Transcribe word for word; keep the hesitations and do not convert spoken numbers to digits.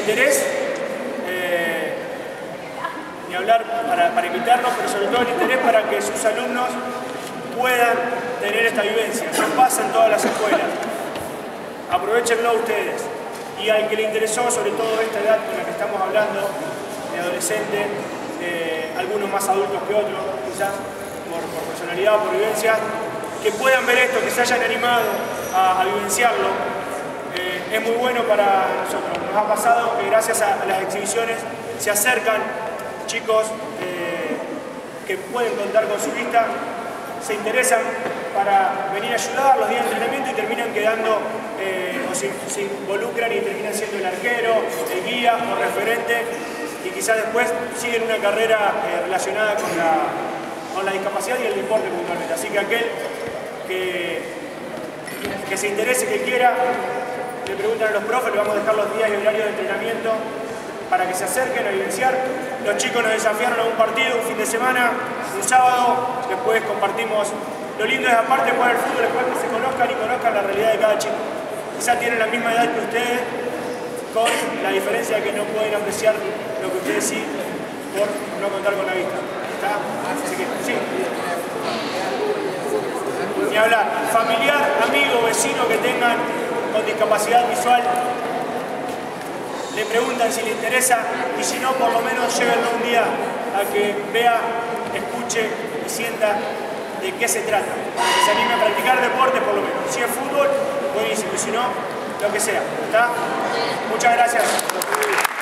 interés, eh, ni hablar para, para invitarnos, pero sobre todo el interés para que sus alumnos puedan tener esta vivencia. No pasa en todas las escuelas. Aprovechenlo ustedes. Y al que le interesó, sobre todo esta edad con la que estamos hablando, de adolescente, eh, algunos más adultos que otros, quizás por, por personalidad o por vivencia, que puedan ver esto, que se hayan animado a, a vivenciarlo, eh, es muy bueno para nosotros. Nos ha pasado que gracias a, a las exhibiciones se acercan chicos eh, que pueden contar con su vista, se interesan para venir a ayudar los días de entrenamiento y terminan quedando eh, o se, se involucran y terminan siendo el arquero, el guía o referente, y quizás después siguen una carrera eh, relacionada con la, con la discapacidad y el deporte puntualmente. Así que aquel que, que se interese, que quiera, le preguntan a los profes, le vamos a dejar los días y horarios de entrenamiento para que se acerquen a vivenciar. Los chicos nos desafiaron a un partido un fin de semana, un sábado, después compartimos. Lo lindo es, aparte de jugar al fútbol, después que se conozcan y conozcan la realidad de cada chico. Quizás tienen la misma edad que ustedes, con la diferencia de que no pueden apreciar lo que ustedes sí por no contar con la vista. ¿Está? Así que, sí. Ni hablar. Familiar, amigo, vecino que tengan con discapacidad visual, le preguntan si le interesa, y si no, por lo menos llévenlo un día a que vea, escuche y sienta de qué se trata. Que se anime a practicar deporte, por lo menos. Si es fútbol, buenísimo, y si no, lo que sea. ¿Está? Muchas gracias.